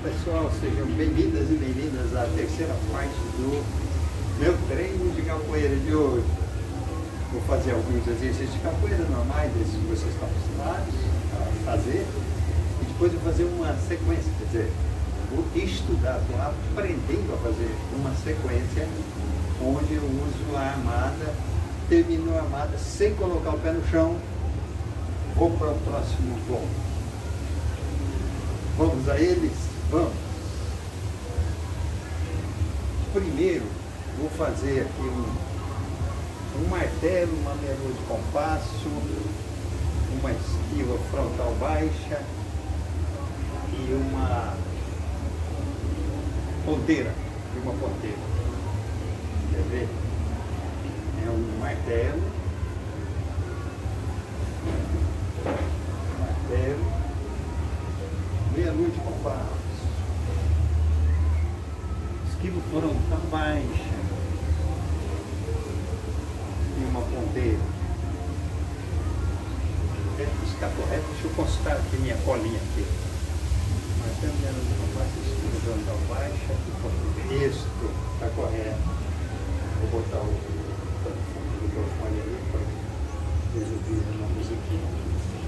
pessoal, sejam bem-vindas e bem-vindas à terceira parte do meu treino de capoeira de hoje. Vou fazer alguns exercícios de capoeira normais, desses que vocês estão acostumados a fazer, e depois eu vou fazer uma sequência, quer dizer, vou estudar, estou aprendendo a fazer uma sequência onde eu uso a armada, termino a armada sem colocar o pé no chão, vou para o próximo bloco. Vamos a eles? Vamos! Primeiro, vou fazer aqui um martelo, uma meia-lua de compasso, uma esquiva frontal baixa e uma ponteira. Quer ver? É um martelo, meia-lua de compasso, esquiva frontal baixa e uma ponteira. Está correto? Deixa eu consultar aqui minha colinha aqui. Martelo, meia-lua de compasso, esquiva frontal baixa e ponteira. Isso, está correto. Vou botar o microfone ali para resolver uma musiquinha.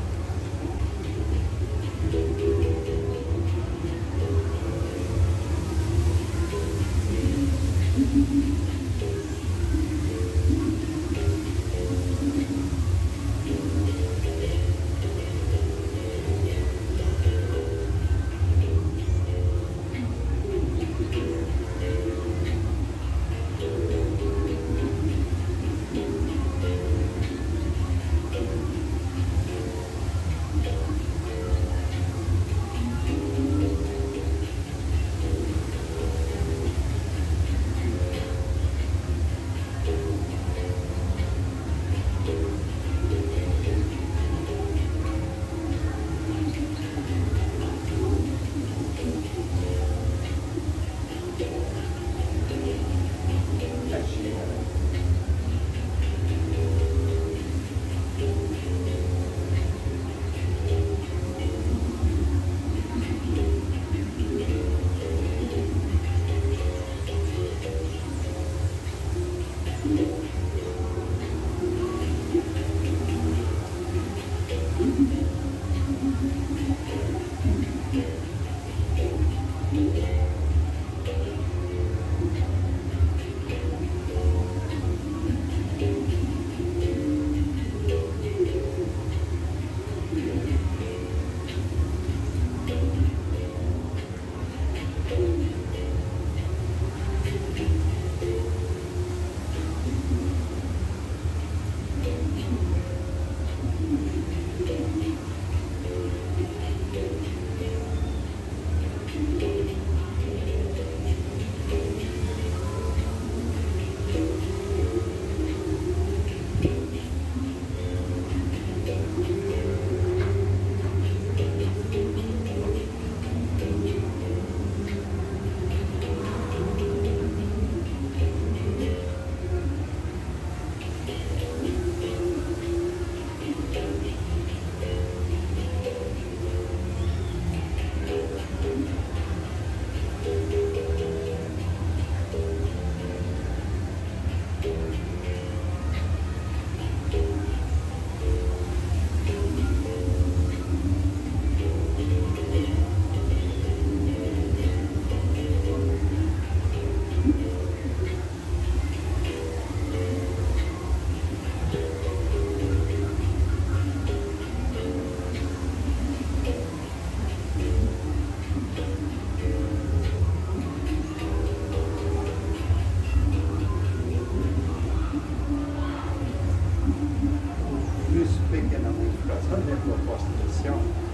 Pequena modificação da proposta inicial,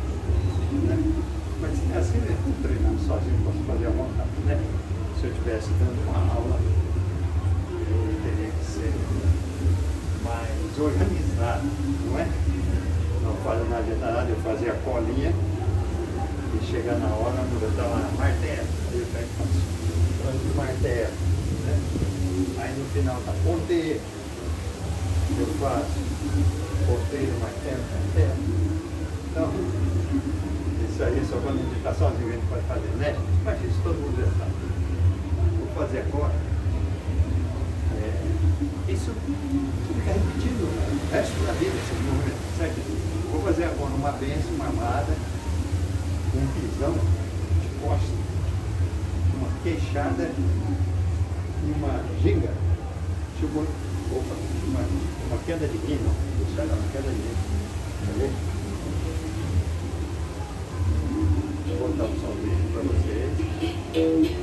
né? Mas assim mesmo, treinando sozinho, posso fazer à vontade, né? Se eu estivesse dando uma aula, eu teria que ser mais organizado, não é? Não adianta nada eu fazer a colinha e chegar na hora, eu dar uma martelo, aí eu pego o martelo, né? Aí no final da ponteira, eu faço ponteiro, martelo. Então, Isso aí, só quando a gente está sozinho a gente pode fazer, né? Mas isso todo mundo já sabe. Vou fazer agora. Isso fica repetido o resto da vida, esse movimento, certo? Vou fazer agora uma bênção, uma amada, um pisão de costa, uma queixada e uma ginga. Tipo, opa, uma queda de guino. Isso aí não, uma queda de guino. Tá vendo? Vou botar um somzinho para vocês.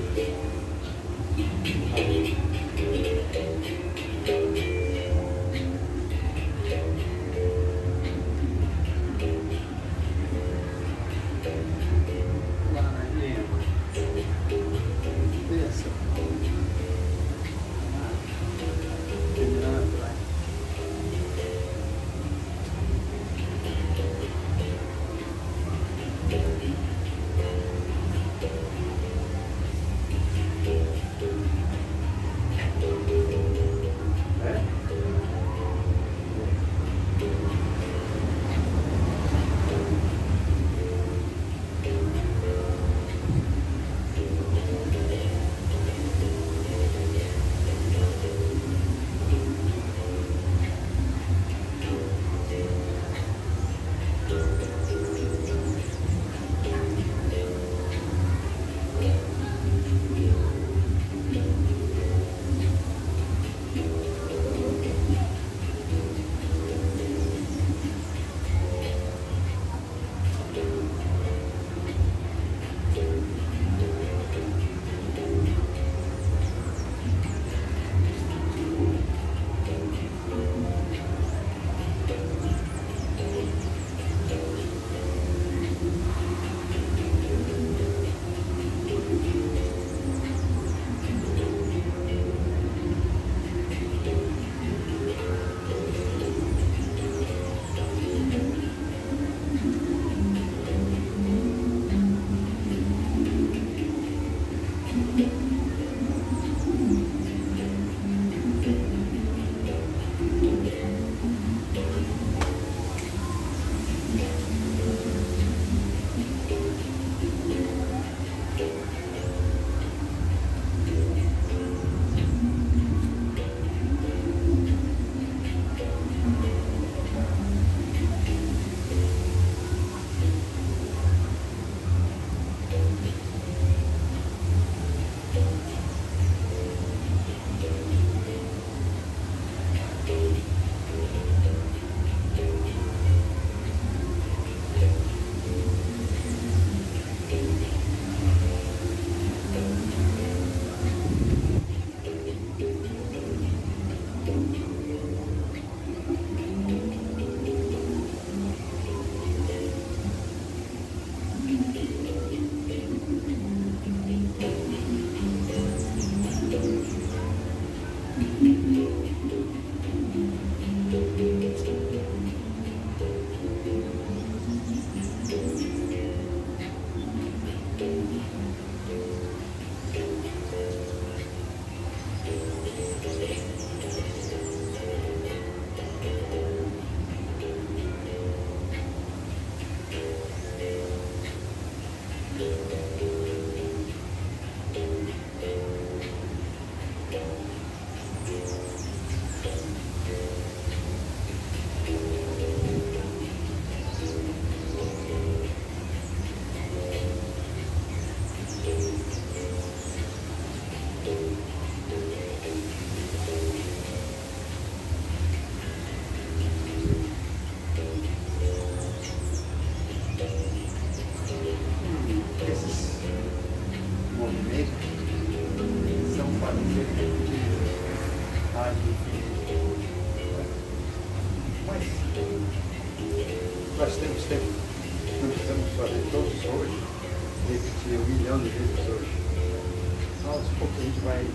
Nós temos tempo, não precisamos fazer todos hoje, repetir 1 milhão de vezes hoje. Então, aos poucos a gente vai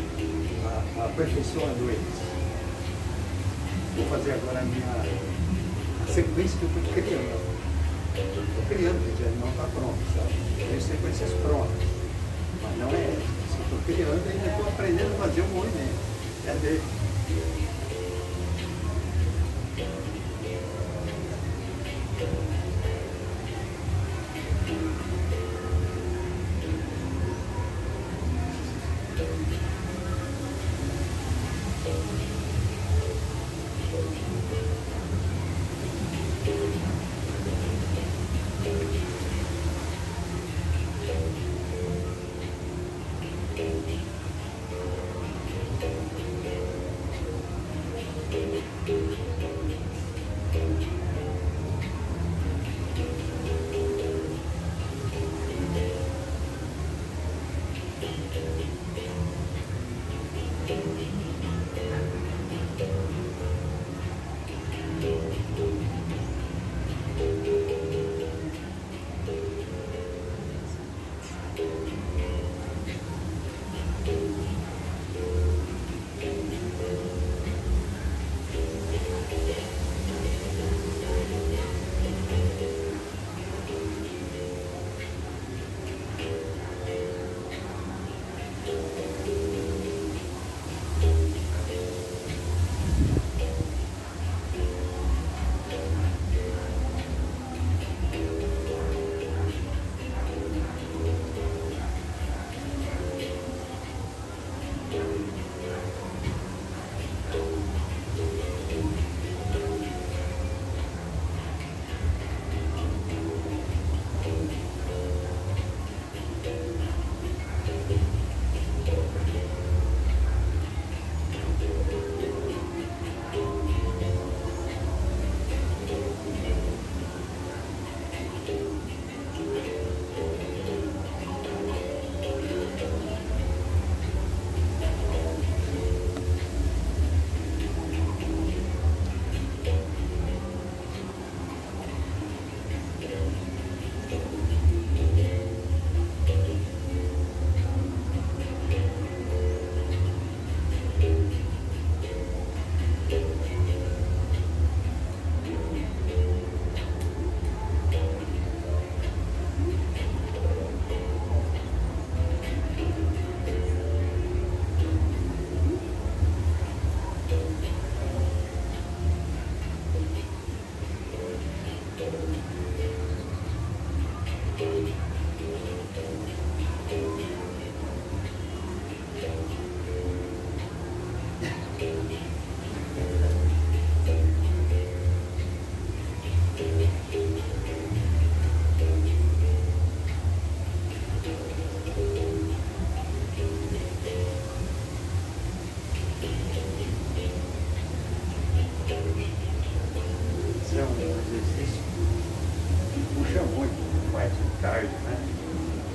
aperfeiçoando eles. Vou fazer agora a sequência que eu estou criando. Estou criando, porque não está pronto, sabe? Tem sequências prontas, mas não é essa. Se eu estou criando, ainda estou aprendendo a fazer um movimento. É dele.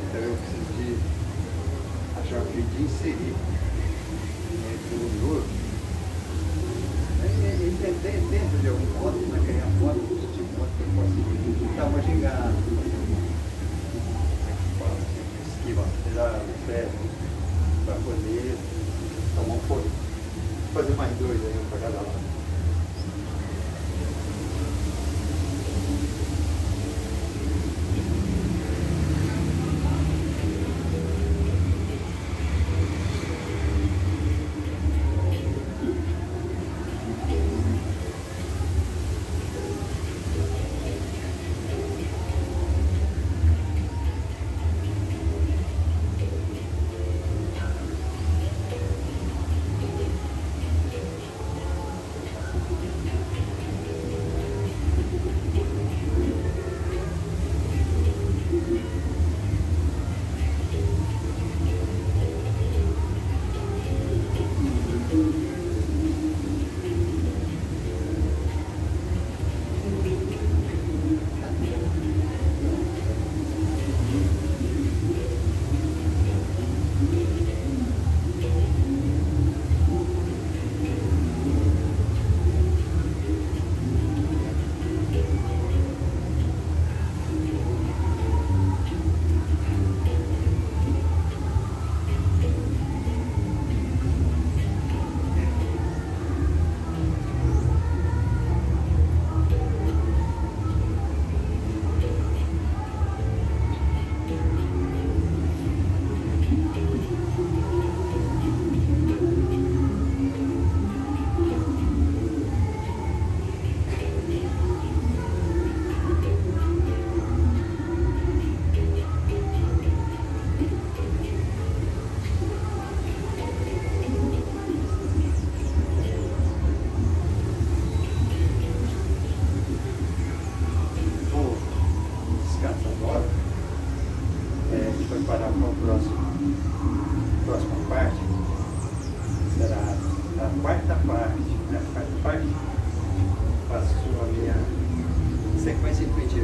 Então eu preciso de achar um jeito de inserir entre um e outro. Dentro de algum modo, naquele modo, de modo que eu posso dar uma gigada. Esquiva, tirar o pé para poder tomar um fôlego. Vou fazer mais dois aí, um para cada lado. Preparar para a próxima parte, será a quarta parte, né? A quarta parte, faço a minha sequência intuitiva.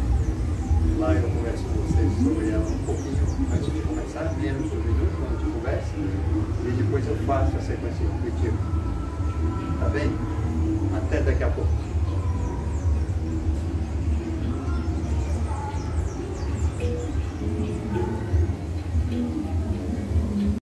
Lá eu converso com vocês sobre ela um pouquinho antes de começar, menos de um minuto antes de conversa, e depois eu faço a sequência intuitiva. Tá bem? Até daqui a pouco.